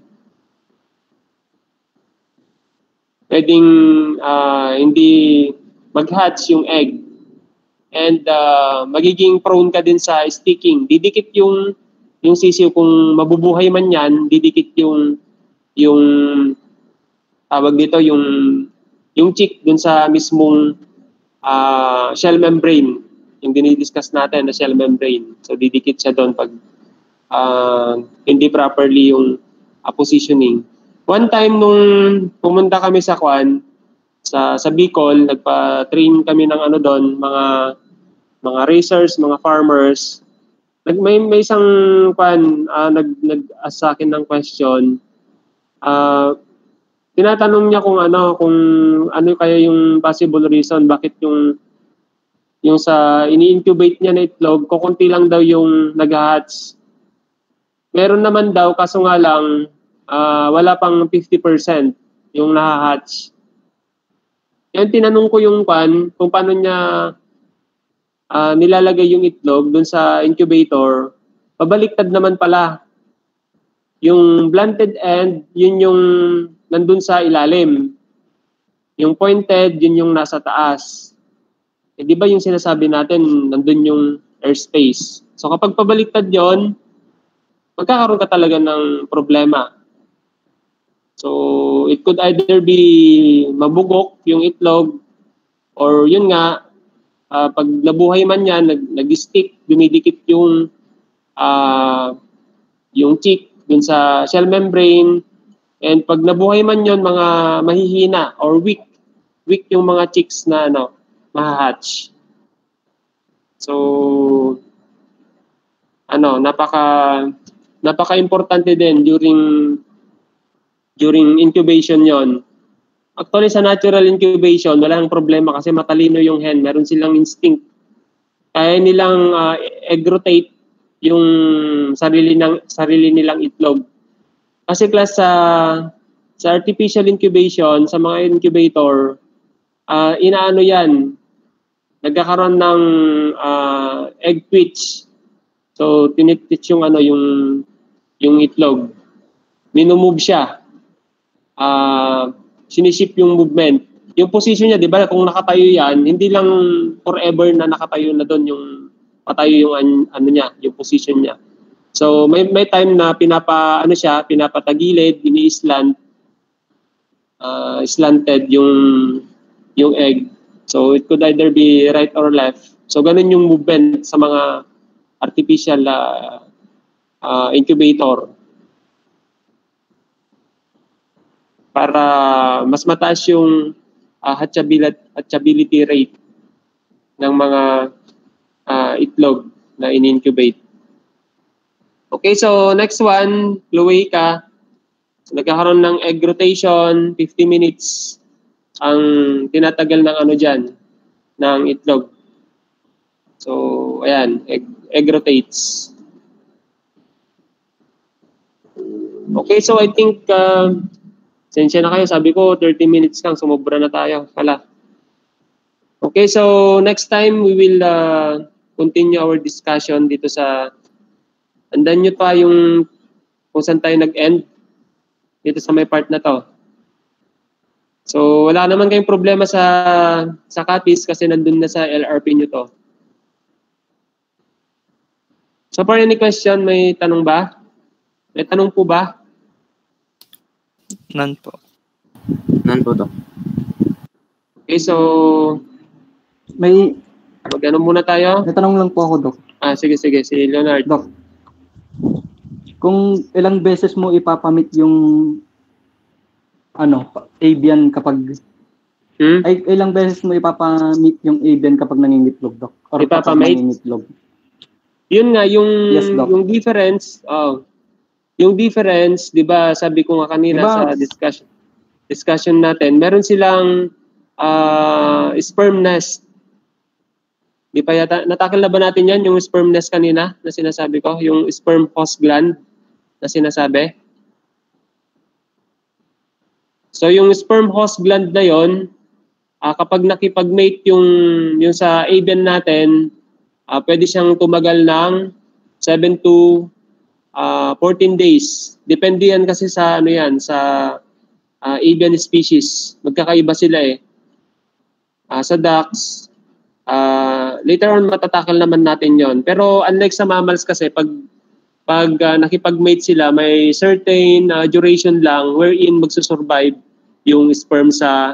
Pwedeng uh, hindi mag-hatch yung egg. And uh, magiging prone ka din sa sticking. Didikit yung yung sisiw, kung mabubuhay man yan, didikit yung yung tawag dito, yung yung chick dun sa mismong uh, shell membrane, yung dinidiscuss natin na shell membrane. So didikit siya doon pag uh, hindi properly yung uh, positioning. One time nung pumunta kami sa Kwan, sa sa Bicol, nagpa-train kami ng ano doon, mga mga racers, mga farmers. Nag may, may isang Kwan uh, nag nag-ask sa akin ng question. Uh, tinatanong niya kung ano kung ano kaya yung possible reason bakit yung yung sa ini-incubate niya na itlog, kukunti lang daw yung nag-hatch. Meron naman daw kaso nga lang uh, wala pang fifty percent yung nahahatch. Yan tinanong ko yung pan kung paano niya uh, nilalagay yung itlog dun sa incubator. Pabaliktad naman pala. Yung blunted end, yun yung nandun sa ilalim. Yung pointed, yun yung nasa taas. Eh, di ba yung sinasabi natin, nandun yung airspace. So kapag pabaliktad yon, magkakaroon ka talaga ng problema. So it could either be mabugok yung itlog or yun nga, uh, pag nabuhay man yan, nag, nag-stick, dumidikit yung uh, yung chick dun sa shell membrane. And pag nabuhay man yon, mga mahihina or weak, weak yung mga chicks na ano, mahahatch. So ano, napaka napaka-importante din during during incubation yon. Actually, sa natural incubation, wala nang problema kasi matalino yung hen. Meron silang instinct. Kaya nilang uh, egg rotate yung sarili ng sarili nilang itlog. Kasi class sa sa artificial incubation, sa mga incubator, uh, inaano yan, nagkakaroon ng uh, egg twitch. So tinititch yung ano yung yung itlog. Minumove siya. Uh, siniship yung movement. Yung position niya, 'di ba, kung nakatayo yan, hindi lang forever na nakatayo na doon yung patayo yung an, ano niya, yung position niya. So may may time na pinapa ano siya, pinapatagilid, ini-slant uh, slanted yung yung egg. So it could either be right or left. So ganun yung movement sa mga artificial uh, uh, incubator. Para mas mataas yung uh, hatchability, hatchability rate ng mga uh, itlog na in-incubate. Okay, so next one, cloaca. So, nagkakaroon ng egg rotation, fifty minutes ang tinatagal ng ano dyan, ng itlog. So, ayan, egg, egg rotates. Okay, so I think, uh, sensya na kayo, sabi ko thirty minutes kang, sumobra na tayo pala. Okay, so next time we will uh, continue our discussion dito sa, andan nyo pa yung kung saan tayo nag-end dito sa may part na to. So wala naman kayong problema sa sa Katis kasi nandun na sa L R P nyo to. So for any question, may tanong ba? May tanong po ba? None po. None po, Doc. Okay, so May, mag-ano muna tayo? may tanong lang po ako, Doc. Ah, sige, sige. Si Leonard. Doc, kung ilang beses mo ipapamit yung ano, avian kapag Hmm? ay ilang beses mo ipapamit yung avian kapag nangingitlog, Doc? Or kapag Ipapamate? nangingitlog? Yun nga, yung, Yes, Doc. yung difference, oh, yung difference, di ba, sabi ko nga kanina Diba? sa discussion, discussion natin, meron silang uh, sperm nest. Di pa yata, natakal na ba natin yan, yung sperm nest kanina na sinasabi ko, yung sperm host gland na sinasabi? So yung sperm host gland na yon, uh, kapag nakipag-mate yung, yung sa avian natin, uh, pwede siyang tumagal ng seven to fourteen days. Depende yan kasi sa ano yan, sa uh, avian species. Magkakaiba sila eh. Uh, sa ducks, uh, later on matatakal naman natin yon. Pero unlike sa mammals kasi, pag pag uh, nakipag-mate sila, may certain uh, duration lang wherein magsusurvive yung sperm sa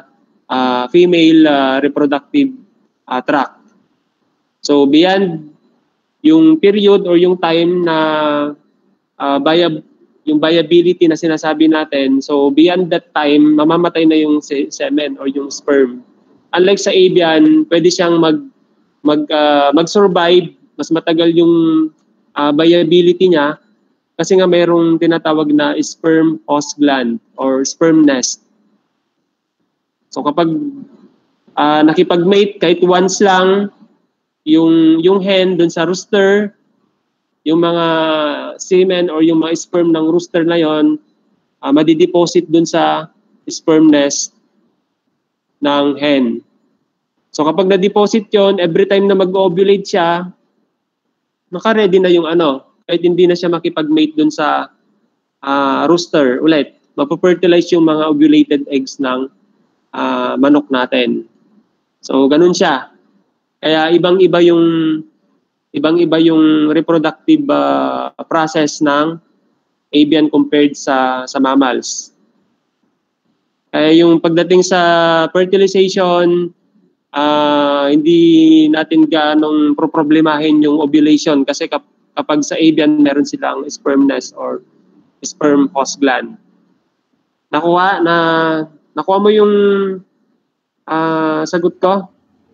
uh, female uh, reproductive uh, tract. So beyond yung period or yung time na uh, viab yung viability na sinasabi natin, so beyond that time, mamamatay na yung se semen or yung sperm. Unlike sa avian, pwede siyang mag mag uh, mag-survive, mas matagal yung uh, viability niya kasi nga mayroong tinatawag na sperm host gland or sperm nest. So kapag uh, nakipag-mate kahit once lang yung yung hen dun sa rooster, yung mga semen or yung mga sperm ng rooster na yon, uh, madideposit dun sa sperm nest ng hen. So kapag na-deposit yon, every time na mag-ovulate siya, naka-ready na yung ano, kahit hindi na siya makipag-mate dun sa uh, rooster ulit. Mapafertilize yung mga ovulated eggs ng uh, manok natin. So ganun siya. Kaya ibang-iba yung ibang-iba yung reproductive uh, process ng avian compared sa sa mammals. Kaya yung pagdating sa fertilization, uh, hindi natin ganong problemahin yung ovulation kasi kap kapag sa avian meron silang sperm nest or sperm host gland. Nakuha na nakuha mo yung uh, sagot ko?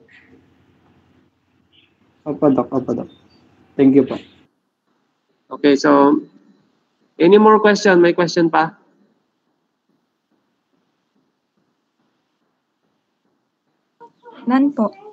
Opo, Doc. Opo, Doc. Thank you po. Okay, so any more question? May question pa? None po.